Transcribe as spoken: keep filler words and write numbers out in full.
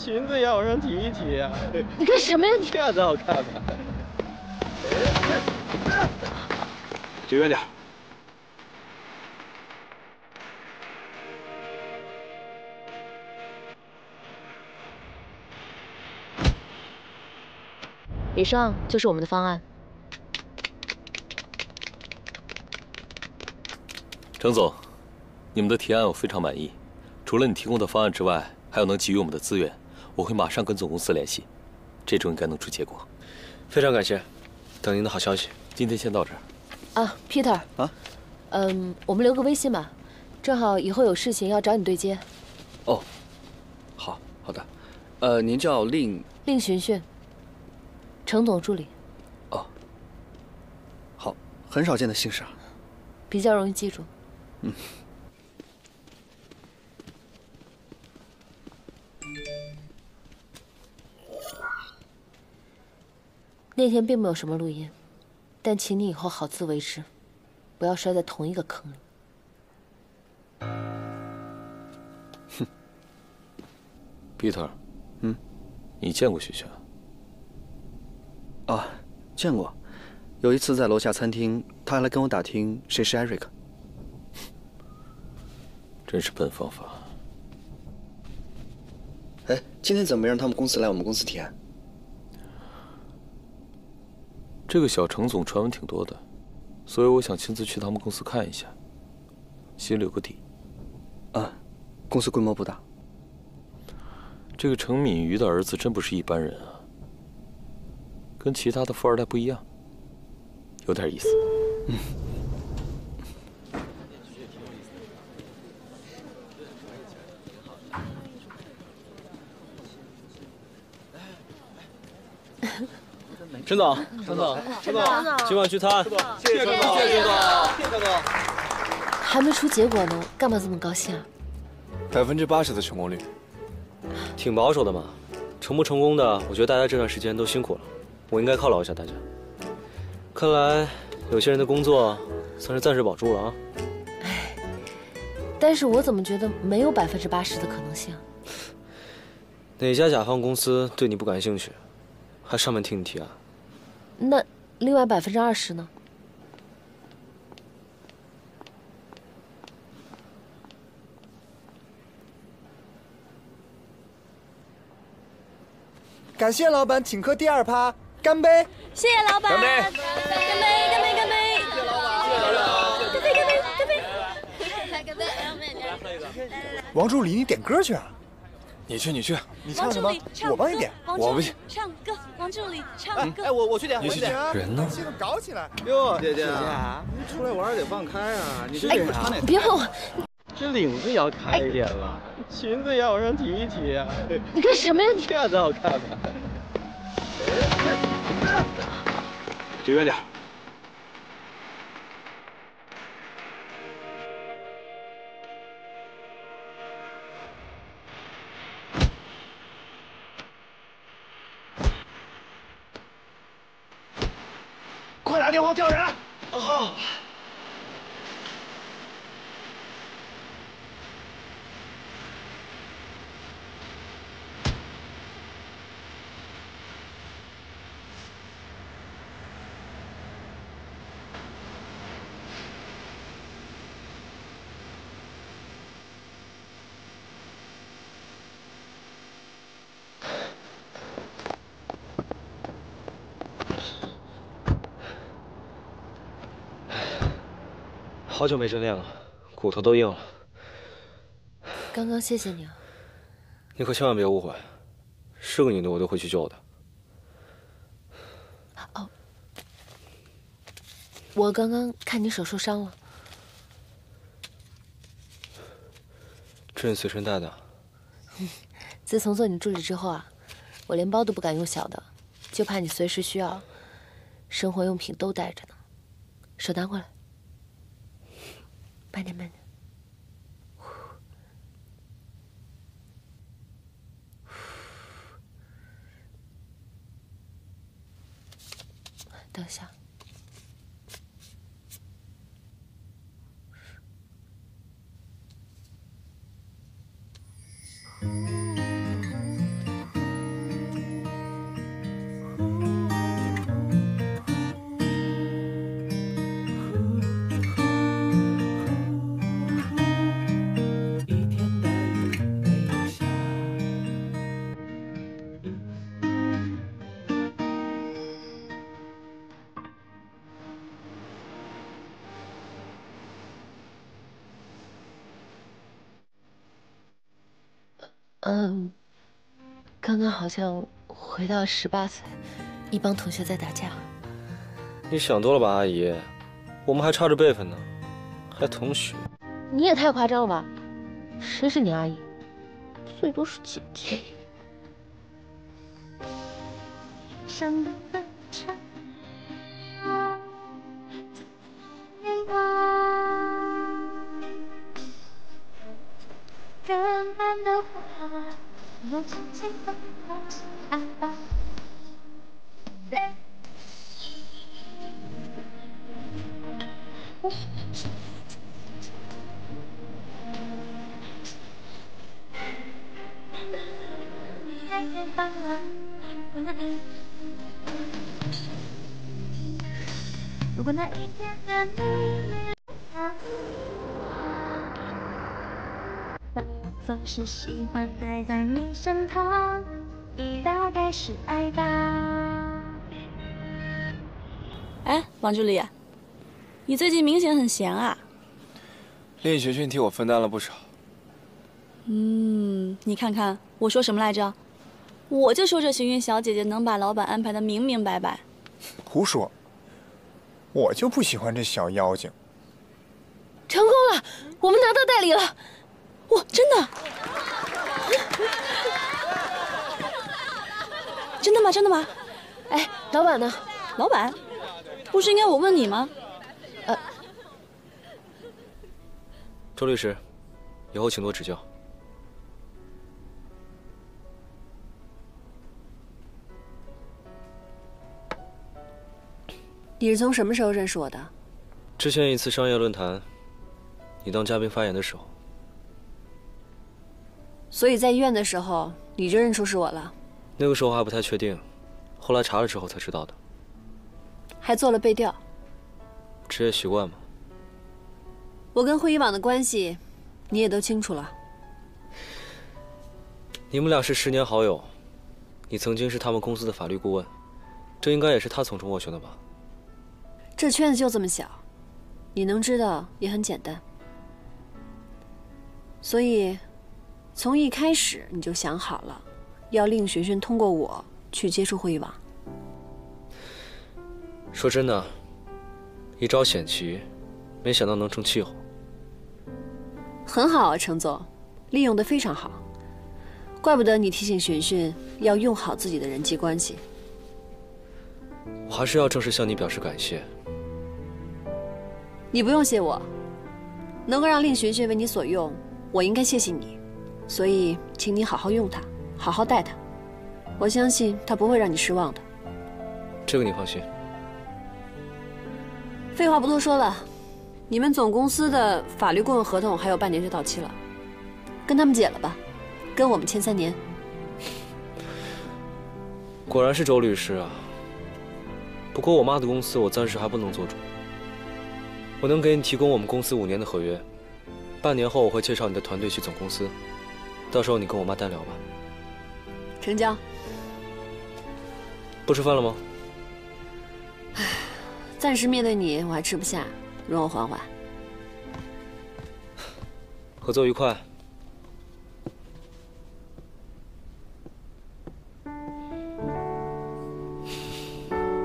裙子要往上提一提啊！ 你干什么呀你？ 这样子好看吗？ 离远点。 以上就是我们的方案。 程总，你们的提案我非常满意。除了你提供的方案之外，还有能给予我们的资源，我会马上跟总公司联系，这周应该能出结果。 非常感谢，等您的好消息。 今天先到这儿。 啊 ，Peter。 啊。 嗯，我们留个微信吧，正好以后有事情要找你对接。 哦，好好的。呃，您叫令令寻寻，程总助理。 哦，好，很少见的姓氏啊。 比较容易记住。 嗯。 那天并没有什么录音，但请你以后好自为之，不要摔在同一个坑里。 哼 ，Peter， 嗯， 你见过雪雪？ 啊，见过。有一次在楼下餐厅，他还来跟我打听谁是 Eric。 真是笨方法。 哎，今天怎么没让他们公司来我们公司提案？ 这个小程总传闻挺多的，所以我想亲自去他们公司看一下，心里有个底。 啊，公司规模不大。 这个程敏瑜的儿子真不是一般人啊，跟其他的富二代不一样，有点意思。 嗯。 陈总，陈总，陈总，今晚聚餐，谢谢陈总，谢谢陈总，谢谢陈总。 还没出结果呢，干嘛这么高兴啊？ 百分之八十的成功率， 挺保守的嘛。成不成功的，我觉得大家这段时间都辛苦了，我应该犒劳一下大家。看来有些人的工作算是暂时保住了啊。 哎，但是我怎么觉得没有百分之八十的可能性？ 哪家甲方公司对你不感兴趣，还上门听你提案？ 那另外百分之二十呢？ 感谢老板请客第二趴，干杯！ 谢谢老板， 干杯！ 干杯！干杯！干杯！ 谢谢老板，谢谢老板， 干杯！干杯！干杯！干杯！ 王助理，你点歌去啊？ 你去，你去， 你唱什么？我帮你点。 我不行。 唱歌，王助理唱歌。 哎，我我去点， 我去点。 人呢？ 气氛搞起来！ 哟，姐姐，你出来玩得放开啊！你这领哎，别碰我！ 这领子也要开一点了，裙子也要往上提一提啊！ 你干什么呀你？ 这样子好看吗？ 离远点。 快打电话叫人！ 好。 好久没晨练了，骨头都硬了。 刚刚谢谢你啊。 你可千万别误会，是个女的我都会去救的。 哦，我刚刚看你手受伤了。 朕随身带的。 自从做你助理之后啊，我连包都不敢用小的，就怕你随时需要，生活用品都带着呢。手拿过来。慢点，慢点。等一下。 嗯，刚刚好像回到十八岁，一帮同学在打架。 你想多了吧，阿姨？我们还差着辈分呢，还同学。 你也太夸张了吧？谁是你阿姨？最多是姐姐。如果那一天的你总是喜欢待在你身旁，大概是爱吧。 哎，王助理，你最近明显很闲啊。 令学训替我分担了不少。 嗯，你看看我说什么来着？我就说这行运小姐姐能把老板安排的明明白白。 胡说，我就不喜欢这小妖精。 成功了，我们拿到代理了。 哇，真的？真的吗？真的吗？ 哎，老板呢？ 老板，不是应该我问你吗？ 呃， 周律师，以后请多指教。 你是从什么时候认识我的？ 之前一次商业论坛，你当嘉宾发言的时候。 所以在医院的时候，你就认出是我了？ 那个时候还不太确定，后来查了之后才知道的。 还做了背调。 职业习惯嘛。 我跟会议网的关系，你也都清楚了。 你们俩是十年好友，你曾经是他们公司的法律顾问，这应该也是他从中斡旋的吧？ 这圈子就这么小，你能知道也很简单。所以，从一开始你就想好了，要令璇璇通过我去接触会议网。 说真的，一招险棋，没想到能成气候。 很好啊，程总，利用得非常好。怪不得你提醒璇璇要用好自己的人际关系。 我还是要正式向你表示感谢。 你不用谢我，能够让令璇璇为你所用，我应该谢谢你。所以，请你好好用它，好好待它。我相信它不会让你失望的。 这个你放心。 废话不多说了，你们总公司的法律顾问合同还有半年就到期了，跟他们解了吧，跟我们签三年。 果然是周律师啊。不过我妈的公司我暂时还不能做主，我能给你提供我们公司五年的合约，半年后我会介绍你的团队去总公司，到时候你跟我妈单聊吧。 成交。 不吃饭了吗？ 唉，暂时面对你我还吃不下，容我缓缓。 合作愉快。